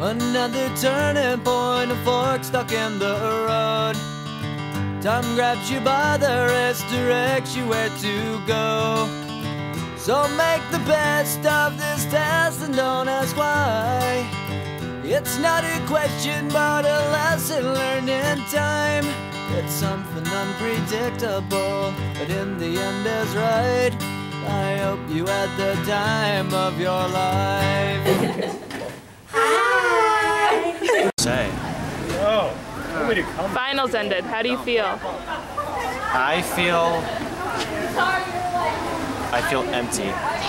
Another turning point, a fork stuck in the road. Time grabs you by the wrist, directs you where to go. So make the best of this test and don't ask why. It's not a question but a lesson learned in time. It's something unpredictable, but in the end is right. I hope you had the time of your life. Hi! Say. Oh, Finals ended. How do you feel? I feel empty.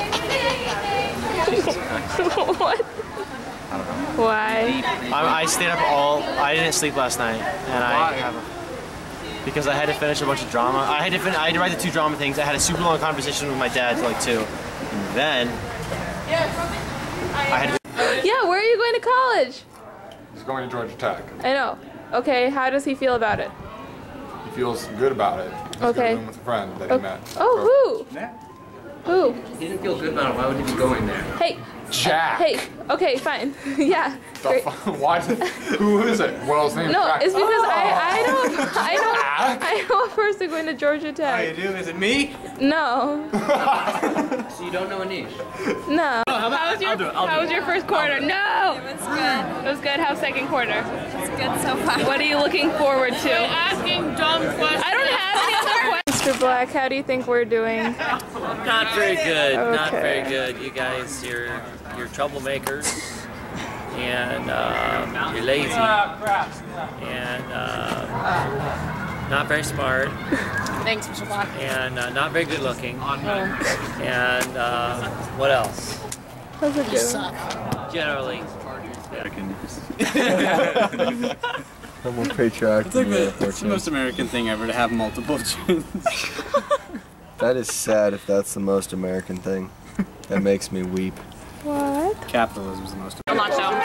What? I don't know. Why? I stayed up I didn't sleep last night, and because I had to finish a bunch of drama. I had to write the 2 drama things. I had a super long conversation with my dad till like 2, and then I had to. Yeah, where are you going to college? He's going to Georgia Tech. I know. Okay, how does he feel about it? He feels good about it. He's Okay. in a room with a friend that he met. Oh, who? Who? He didn't feel good about it. Why would he be going there? Hey. Jack. Hey. Okay, fine. Yeah. Great. Why? Who is it? What else name? No, Jack? it's because I know a person going to Georgia Tech. How you do? Is it me? No. So you don't know Anish? No. How was your first quarter? No. It was good. It was good. How's second quarter? It's good so far. What are you looking forward to? Asking dumb questions. I don't have any other questions. Mr. Black, how do you think we're doing? Not very good. Okay. Not very good. You guys, you're troublemakers, and you're lazy, and not very smart. Thanks, Mr. Black. And not very good looking. And what else? How's it going? Generally. I'm more patriotic. It's the most American thing ever to have multiple chins. That is sad if that's the most American thing. That makes me weep. What? Capitalism is the most What's up?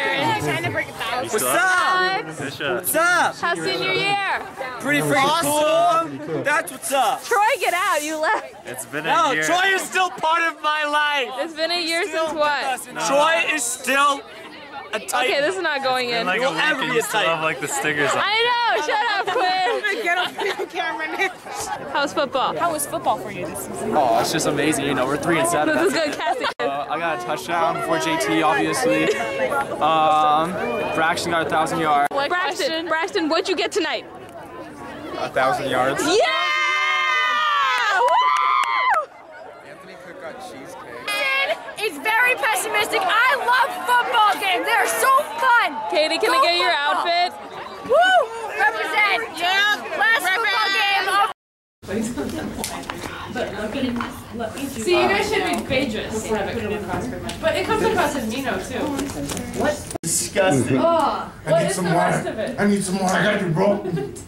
What's up? How's senior year? Pretty freaking cool. That's what's up. Troy, get out. You left. It's been a year. Troy is still part of my life. It's been a year since what? Troy is still a type. Okay, this is not going in. Like will ever be a type. Like the stickers on. I know. Shut up, Quinn. Get off the camera, Nick. How's football? How was football for you this season? Oh, it's just amazing. You know, we're 3-7. This is good casting. I got a touchdown before JT, obviously. Braxton got 1,000 yards. Braxton, what'd you get tonight? 1,000 yards. Yeah! Woo! Anthony Cook got cheesecake. It's very pessimistic. I love football games. They're so fun. Katie, can I get your outfit? Woo! Represent. Yeah. Last football game of. See, you guys should be Phaedrus. But it comes across as Nino, too. What? Disgusting. Oh, what is the rest of it? I need some more. I got you, bro.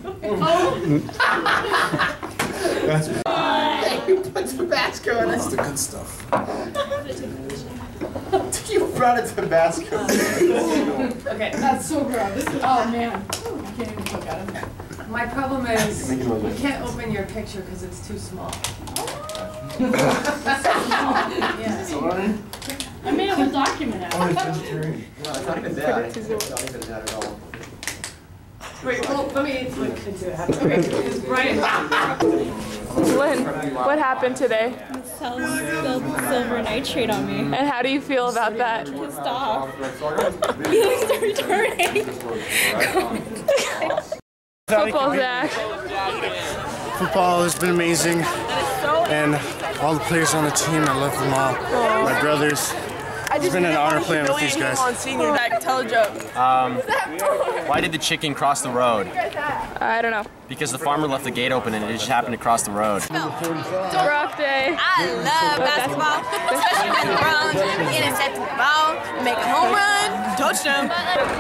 That's You put Tabasco in it. That's the good stuff. You brought a Tabasco. Okay, that's so gross. Oh, man. I can't even look at him. My problem is you can't open your picture because it's too small. Yeah. I made a whole document out of it. No, it's not even that. It's not even that at all. Wait, well, let me look into it. Okay, because Brian. Lynn, what happened today? Spilled silver nitrate on me. And how do you feel about that? Pissed off. Feelings are returning. Football, Zach. Football has been amazing. And all the players on the team, I love them all. My brothers. It's been an honor playing with these guys. Tell a joke. Why did the chicken cross the road? I don't know. Because the farmer left the gate open and it just happened to cross the road. Rough day. I love basketball, especially when the Browns intercept the ball, make a home run, touchdown.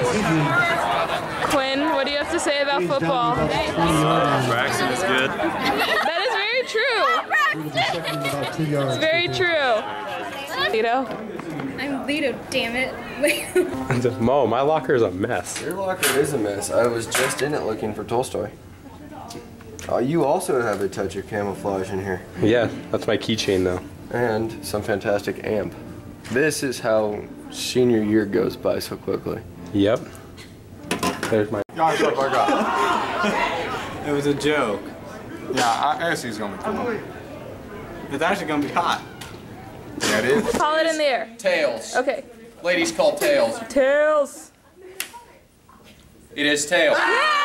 Quinn, what do you have to say about football? Braxton is good. That is very true. It's very true. Lido? I'm Lido, damn it. Mo, my locker is a mess. Your locker is a mess. I was just in it looking for Tolstoy. You also have a touch of camouflage in here. Yeah, that's my keychain though. And some fantastic amp. This is how senior year goes by so quickly. Yep. There's my. Gosh, I forgot. It was a joke. Yeah, I guess he's gonna be cool. It's actually gonna be hot. Yeah, it is. Call it in the air. Tails. Okay. Ladies call tails. Tails. It is tails.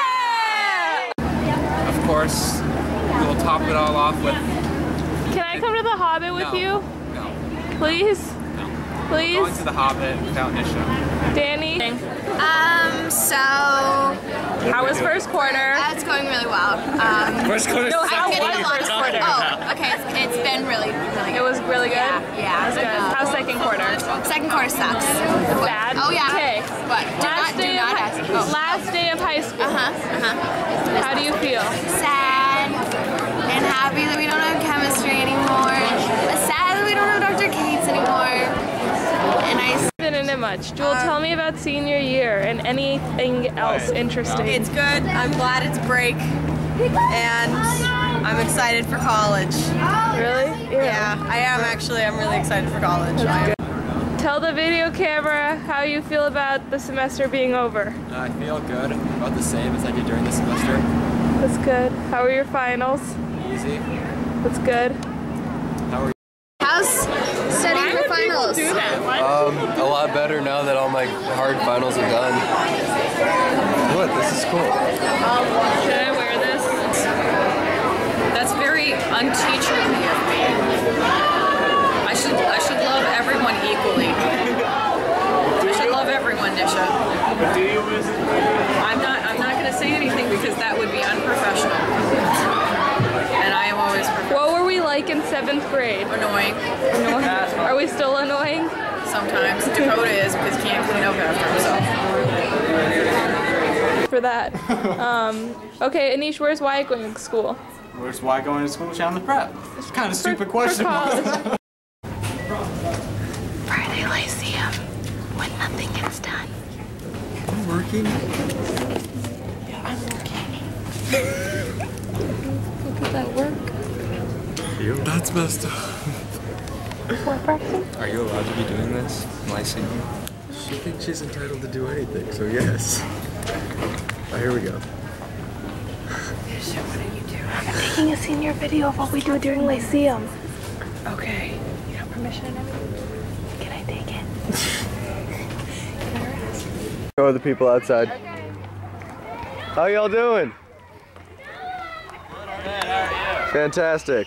Of course, we will top it all off with. Can I come to the Hobbit with you? No. Please? No. Please? Going to the Hobbit without Nisha. Danny? So how was first quarter? It's going really well. First quarter. No, how I'm getting was a lot of first quarter? Oh, okay. It's been really good. It was really good? Yeah. It was good. How's second quarter? Second quarter sucks. Bad? Oh yeah. Okay. What? Last day of high school. How do you feel? Sad and happy that we don't have chemistry anymore. But sad that we don't have Dr. Cates anymore. And I Didn't it much. Jewel, tell me about senior year and anything else interesting. It's good. I'm glad it's break. And I'm excited for college. Really? Yeah, I am actually. I'm really excited for college. Tell the video camera how you feel about the semester being over. I feel good. About the same as I did during the semester. That's good. How are your finals? Easy. That's good. How are you? How's studying for finals? A lot better now that all my hard finals are done. What? This is cool. Should I wear this? That's very unteacherly of me. I should love everyone equally. I should love everyone, Nisha. I'm not gonna say anything because that would be unprofessional. And I am always professional. What were we like in 7th grade? Annoying. Are we still annoying? Sometimes. Dakota is because he can't clean up after himself. For that. Okay, Anish, where's Wyatt going to school? Where's Wyatt going to school? Chandler Prep. It's kind of a stupid question. Friday Lyceum, when nothing gets done. I'm working. Yeah, I'm working. Look at that work. That's messed up. Are you allowed to be doing this? Lyceum? She thinks she's entitled to do anything, so yes. Oh, here we go. So what are you doing? I'm taking a senior video of what we do during Lyceum. Okay. You have permission and everything? Can I take it? Show the people outside. How y'all doing? Fantastic.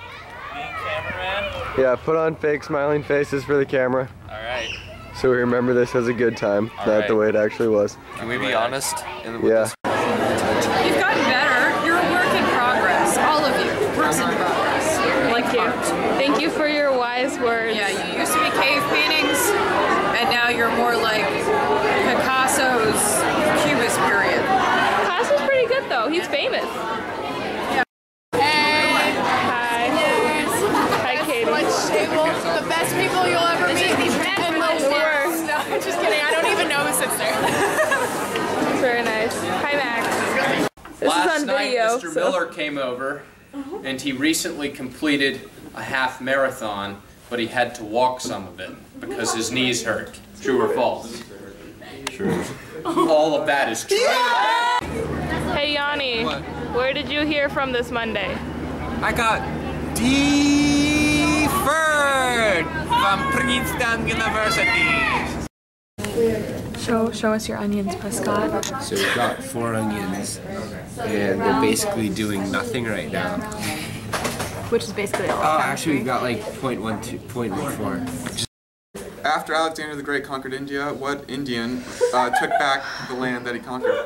Yeah, put on fake smiling faces for the camera. Alright. So we remember this as a good time, not the way it actually was. Can we be honest? Yeah. You've gotten better. You're a work in progress. All of you. Works in progress. Thank you. Thank you for your wise words. Yeah, you used to be cave paintings, and now you're more like Picasso's Cubist period. Picasso's pretty good though. He's famous. The best people you'll ever meet in the worst. No, just kidding. I don't even know who sits there. Very nice. Hi, Max. This Last is on night, video. Mr. Miller came over, and he recently completed a half marathon, but he had to walk some of it because his knees hurt. True or false? True. All of that is true. Yeah! Hey, Yanni. What? Where did you hear from this Monday? I got deferred from Princeton University. Show us your onions, Prescott. So we've got 4 onions, and they're basically doing nothing right now. Which is basically all. Oh, actually we've got like 0.14. After Alexander the Great conquered India, what Indian took back the land that he conquered?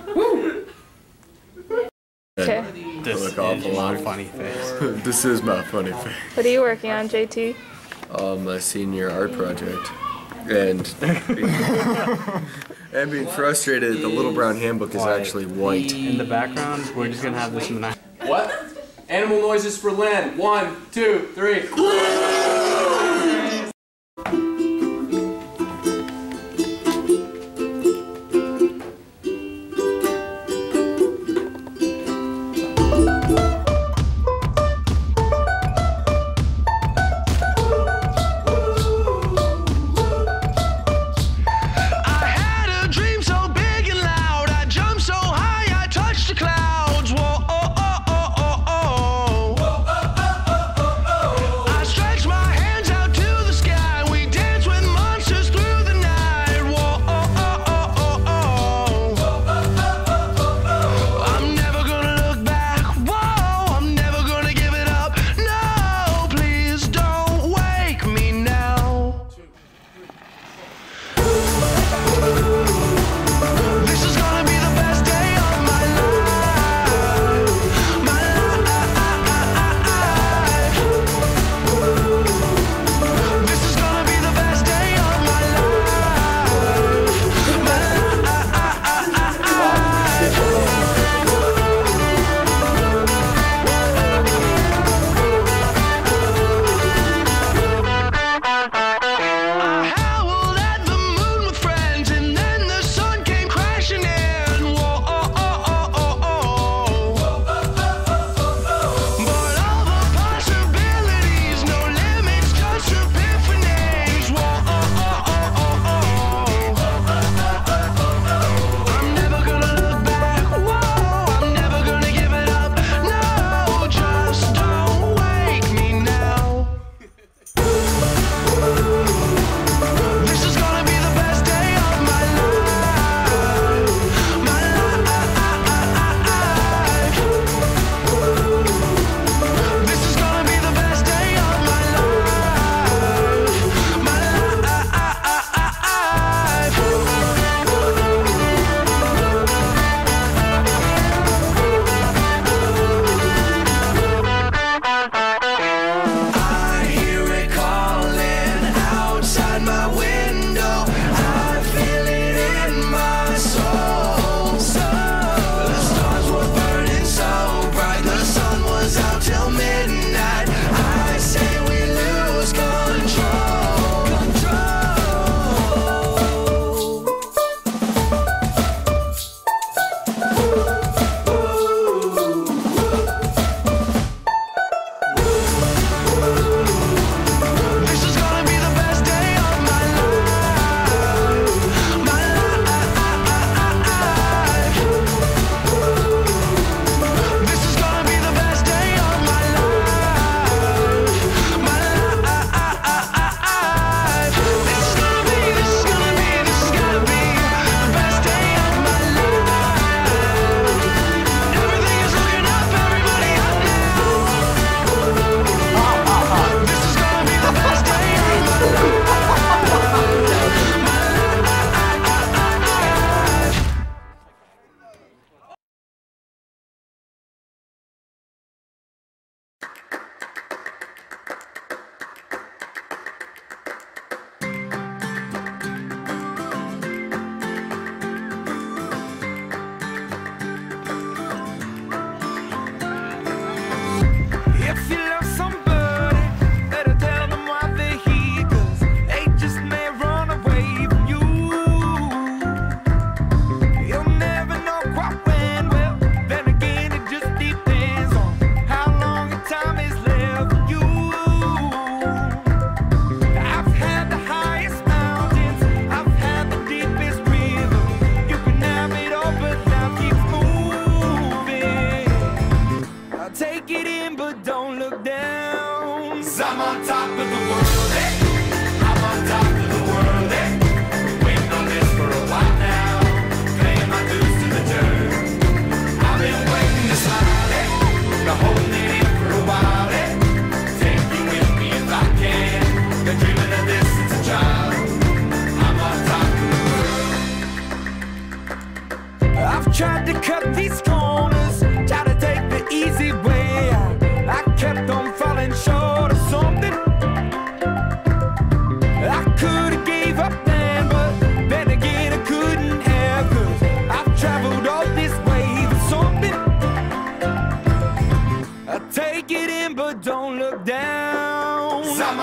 Okay. This is my funny face. This is my funny face. What are you working on, JT? My senior art project. And being frustrated, the little brown handbook is actually white. In the background, we're just gonna have this in the back. What? Animal noises for Lynn. 1, 2, 3.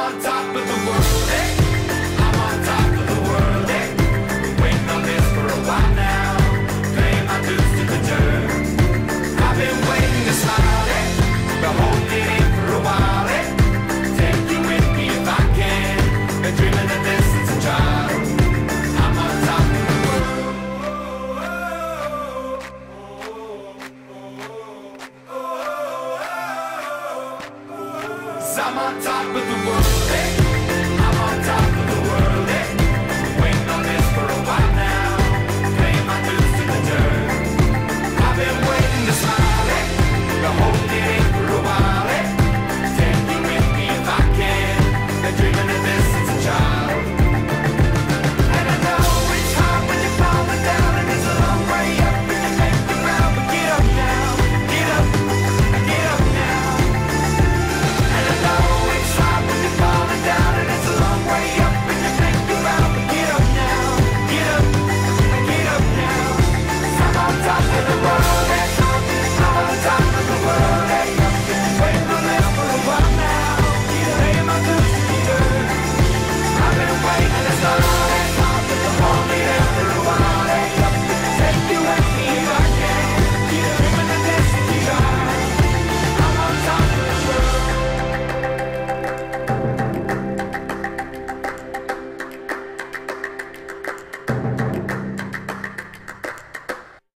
on top of the world, hey. I'm on top of the world, hey. Been waiting on this for a while now. Paying my dues to the dirt. I've been waiting to smile, hey. Been holding in for a while, hey. Take you with me if I can. Been dreaming of this since a child. I'm on top of the world. I'm on top of the world.